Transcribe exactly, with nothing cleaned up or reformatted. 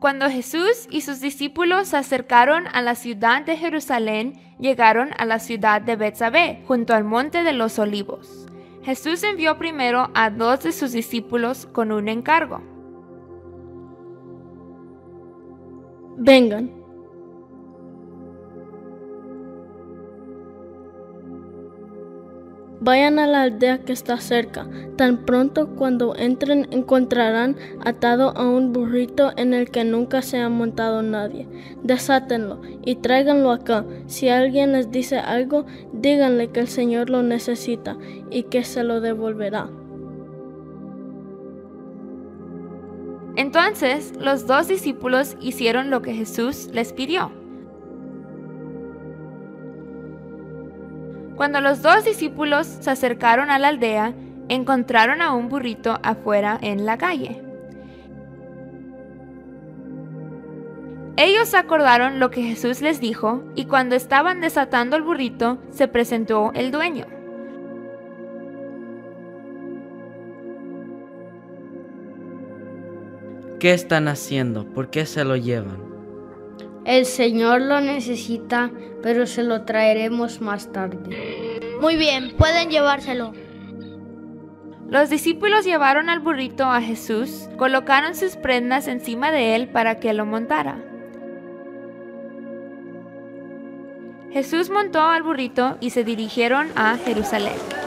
Cuando Jesús y sus discípulos se acercaron a la ciudad de Jerusalén, llegaron a la ciudad de Betsabé, junto al monte de los Olivos. Jesús envió primero a dos de sus discípulos con un encargo. Vengan. Vayan a la aldea que está cerca. Tan pronto cuando entren encontrarán atado a un burrito en el que nunca se ha montado nadie. Desátenlo y tráiganlo acá. Si alguien les dice algo, díganle que el Señor lo necesita y que se lo devolverá. Entonces los dos discípulos hicieron lo que Jesús les pidió. Cuando los dos discípulos se acercaron a la aldea, encontraron a un burrito afuera en la calle. Ellos acordaron lo que Jesús les dijo, y cuando estaban desatando el burrito, se presentó el dueño. ¿Qué están haciendo? ¿Por qué se lo llevan? El Señor lo necesita, pero se lo traeremos más tarde. Muy bien, pueden llevárselo. Los discípulos llevaron al burrito a Jesús, colocaron sus prendas encima de él para que lo montara. Jesús montó al burrito y se dirigieron a Jerusalén.